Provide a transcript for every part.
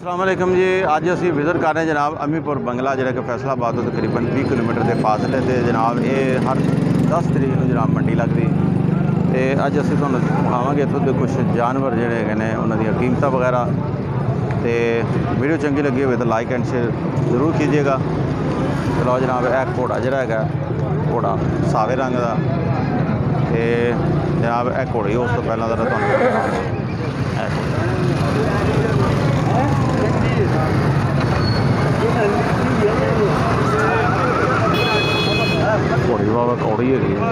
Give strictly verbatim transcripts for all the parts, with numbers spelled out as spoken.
अस्सलाम वालेकुम जी। अज असी विजिट कर रहे हैं जनाब अमीपुर बंगला जो कि फैसलाबाद तो तकरीबन बीस किलोमीटर के फासले से जनाब ये हर दस तरीक को जनाब मंडी लगती। तो अज असी तुहानूं दिखावांगे इत्थों के कुछ जानवर जोड़े हैं उन्होंने कीमत वगैरह। तो वीडियो चंगी लगी हो तो लाइक एंड शेयर जरूर कीजिएगा। चलो जनाब यह घोड़ा जोड़ा है घोड़ा सावे रंग का। तो जनाब यह घोड़ी उस तो पहला जरा तुहानूं घोड़ी बाबा कौड़ी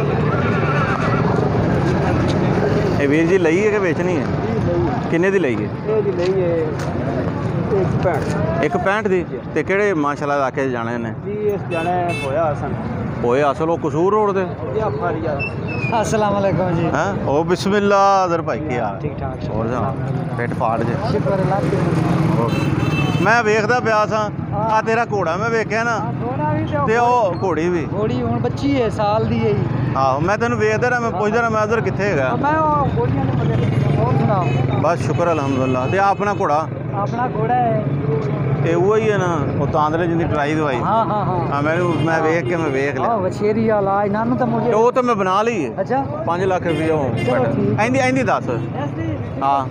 है। वीर जी लई है कि बेचनी है? किन्ने दी लई है? एक पैंठ दी। ते केड़े माशाल्लाह इलाके जाने ने? होए असल कसूर रोड दे। अस्सलाम वालेकुम जी। हैं ओ बिस्मिल्लाह अदर भाई की हाल ठीक ठाक और जा पेट फाड़ जे। शुक्र अल्लाह। मैं वेखदा पिया सा आ तेरा घोड़ा मैं वेख्या ना ते ओ घोड़ी भी घोड़ी हुण बच्ची है साल दी है। आहो मैं तेन वेखदा रहा मैं पुछदा रहा मैं उधर कित्थे हैगा। मैं ओ घोड़ियां दे बड़े और सुनाओ। बस शुक्र अल्हम्दुलिल्लाह। ते अपना घोड़ा अपना घोड़ा है ये वो ही है ना वो तांदरे जिंदी ट्राई दवाई। हाँ हाँ हाँ हाँ मैं मैं वेख के मैं वेख लिया। हां वछेरी वाला इनानू तो मुझे वो तो मैं बना ली है। अच्छा पाँच लाख रुपया हो चलो ठीक। इंदी इंदी दस। हाँ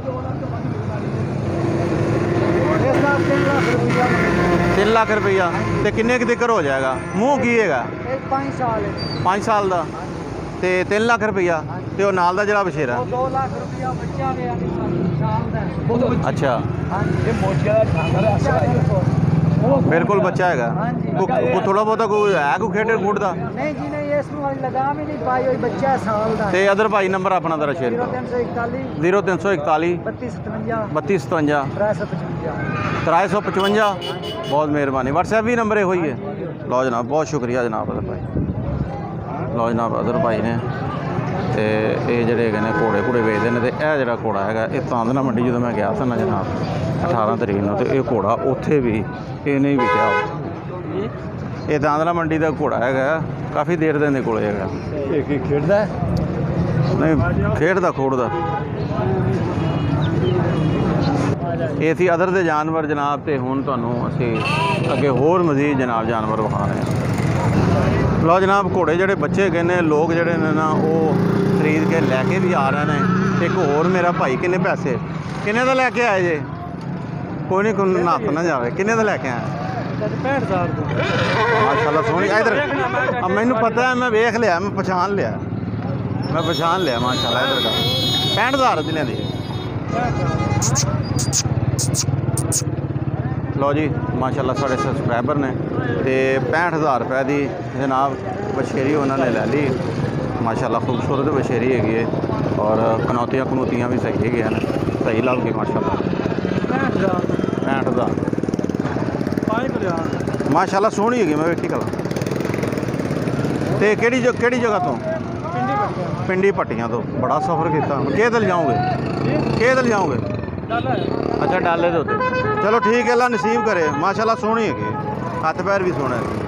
तीन लाख रुपया तो किन्ने तक हो जाएगा? मुँह की है पाँच साल है पाँच साल का तो तीन लाख रुपया तो वो नाल दा जड़ा बछेरा दो लाख रुपया बच्चा गया साल दा। अच्छा ये मोटिया बिल्कुल बच्चा है को थोड़ा बहुत कोई है कोई खेड खूड का नहीं जी नहीं इसमें वाली लगाम ही नहीं पाई हुई बच्चा साल दा। तो अदर भाई नंबर अपना दरा शेयर जीरो तीन सौ इकताली बत्तीस सतवंजा बत्तीस सतवंजा त्रै सौ पचवंजा त्रै सौ पचवंजा। बहुत मेहरबानी। व्हाट्सएप भी नंबर यो ही है। लो जनाब बहुत शुक्रिया जनाब अदर भाई। लो जनाब अदर भाई ने तो ये जोड़े ने घोड़े घोड़े बेचते हैं। तो यह जो घोड़ा है ये तांदना मंडी जो मैं गया था ना जनाब अठारह तरीक को तो ये घोड़ा उत्थे भी ये नहीं बिकया। ये तांदना मंडी का घोड़ा है काफ़ी देर दिन को खेड़दा नहीं खेड़दा खोड़दा। ये सी अदर दे जानवर जनाब। तो हुण तुहानूं असीं अगे होर मजीद जनाब जानवर विखा रहे हैं। लो जनाब घोड़े जोड़े बच्चे गए ने लोग जोड़े ने ना वो खरीद के लैके भी आ रहे हैं। एक होर मेरा भाई किन्ने पैसे किन्ने दा लैके आए जे? कोई नहीं कोई नस ना जाए किन्ने दा लैके आए? पैंठ हज़ार माशाल्लाह सोहनी। इधर अब मैनू पता है मैं वेख लिया मैं पछान लिया मैं पछान लिया माशाल्लाह इधर का पैंठ हज़ार दिलें दी। लो जी माशाल्लाह साढ़े सबसक्राइबर ने तो पैंठ हज़ार रुपए की जनाब बछेरी उन्होंने ले ली। माशाल्लाह खूबसूरत बछेरी है और कनौतियाँ कनौतियाँ भी सही है सही लग गई माशाल्लाह। पैंठ हज़ार माशाल्लाह सोहनी है मैं वेखी कल। तो केड़ी जो केड़ी जगह तो? पिंडी पट्टियां तो बड़ा सफ़र किया के दल जाओगे के दल जाओगे? अच्छा डाले दे उत्ते चलो ठीक है अल्लाह नसीब करे। माशाल्लाह सोहनी है हथ पैर भी सोहना है।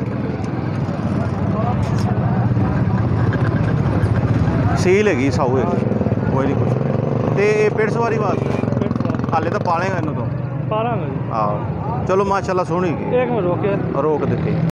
सील हैगी साऊ है कोई नहीं कुछ। तो पिड़ सवारी वास्ते हाले तो पालेगा इन्हों तो पालांगे। हाँ चलो माशाल्लाह सोहनी है। एक मिनट रोक रोक दी।